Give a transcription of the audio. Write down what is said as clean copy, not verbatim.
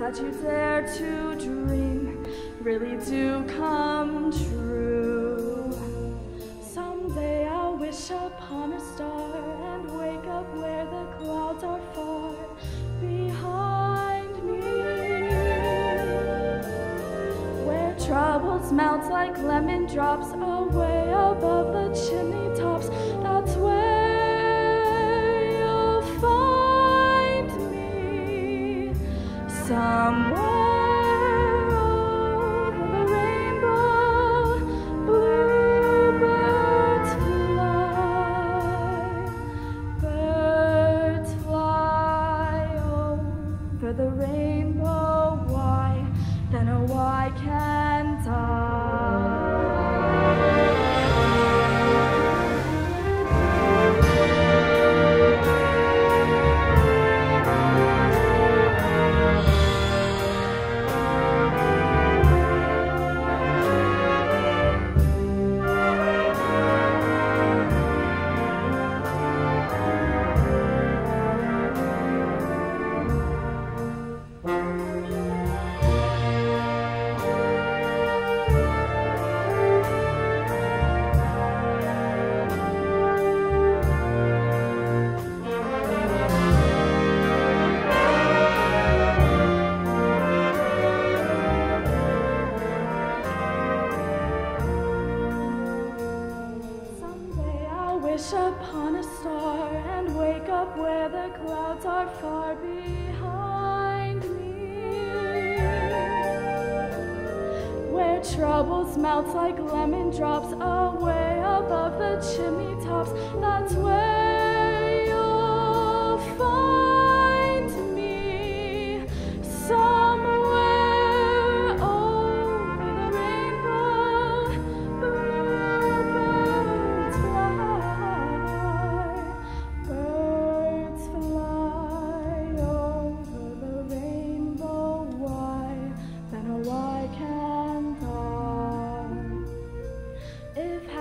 that you dare to dream really do come true. Someday I'll wish upon a star and wake up where the clouds are far behind me, where troubles melt like lemon drops away above the chimney tops. That's where you'll find me, somewhere over the rainbow. Bluebirds fly over the rainbow. Why, then oh why can't I? Wish upon a star and wake up where the clouds are far behind me, where troubles melt like lemon drops away above the chimney tops. That's where you'll find me, somewhere over the rainbow. Bluebirds fly over the rainbow. Why, then oh why can't I? If